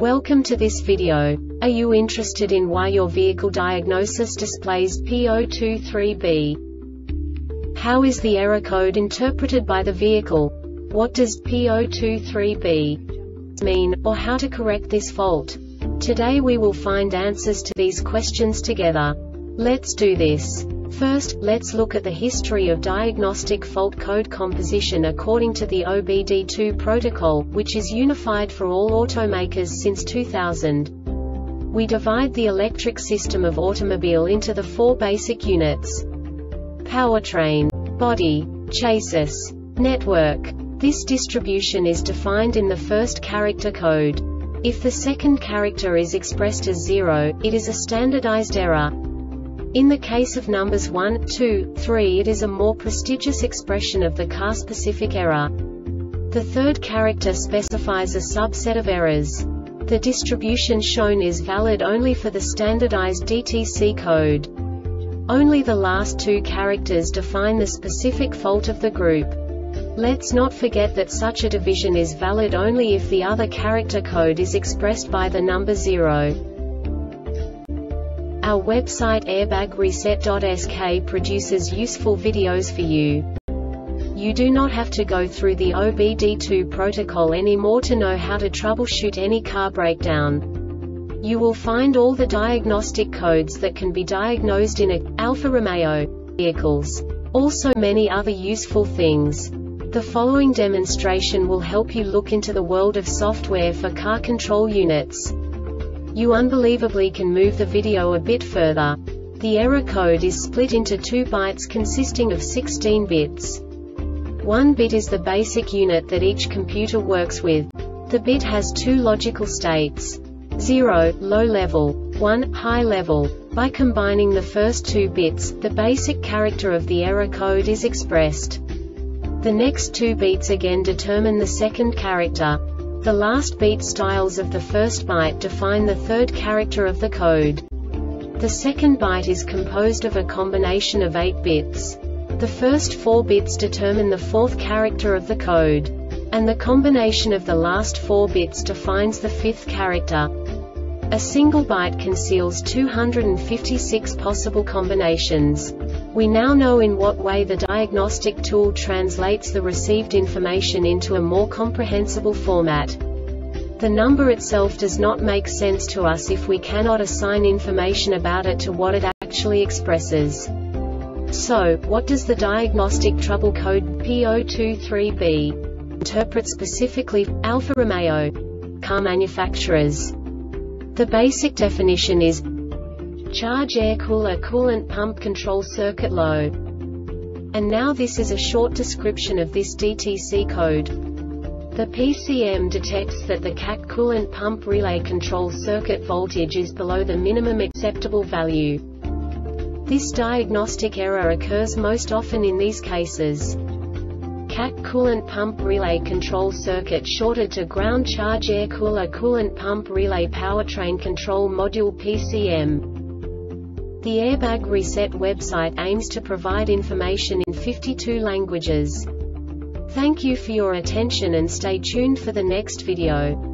Welcome to this video. Are you interested in why your vehicle diagnosis displays P023B? How is the error code interpreted by the vehicle? What does P023B mean, or how to correct this fault? Today we will find answers to these questions together. Let's do this. First, let's look at the history of diagnostic fault code composition according to the OBD2 protocol, which is unified for all automakers since 2000. We divide the electric system of automobile into the four basic units: powertrain, body, chassis, network. This distribution is defined in the first character code. If the second character is expressed as 0, it is a standardized error. In the case of numbers 1, 2, 3, it is a more prestigious expression of the car-specific error. The third character specifies a subset of errors. The distribution shown is valid only for the standardized DTC code. Only the last two characters define the specific fault of the group. Let's not forget that such a division is valid only if the other character code is expressed by the number 0. Our website airbagreset.sk produces useful videos for you. You do not have to go through the OBD2 protocol anymore to know how to troubleshoot any car breakdown. You will find all the diagnostic codes that can be diagnosed in Alfa Romeo vehicles. Also many other useful things. The following demonstration will help you look into the world of software for car control units. You unbelievably can move the video a bit further. The error code is split into 2 bytes consisting of 16 bits. 1 bit is the basic unit that each computer works with. The bit has 2 logical states: 0, low level, 1, high level. By combining the first 2 bits, the basic character of the error code is expressed. The next 2 beats again determine the second character. The last beat styles of the first byte define the third character of the code. The second byte is composed of a combination of 8 bits. The first 4 bits determine the fourth character of the code. And the combination of the last 4 bits defines the fifth character. A single byte conceals 256 possible combinations. We now know in what way the diagnostic tool translates the received information into a more comprehensible format. The number itself does not make sense to us if we cannot assign information about it to what it actually expresses. So, what does the diagnostic trouble code P023B interpret specifically for Alfa Romeo car manufacturers? The basic definition is charge air cooler coolant pump control circuit low. And now this is a short description of this DTC code. The PCM detects that the CAC coolant pump relay control circuit voltage is below the minimum acceptable value. This diagnostic error occurs most often in these cases: CAC coolant pump relay control circuit shorted to ground, charge air cooler coolant pump relay powertrain control module PCM. The Airbag Reset website aims to provide information in 52 languages. Thank you for your attention and stay tuned for the next video.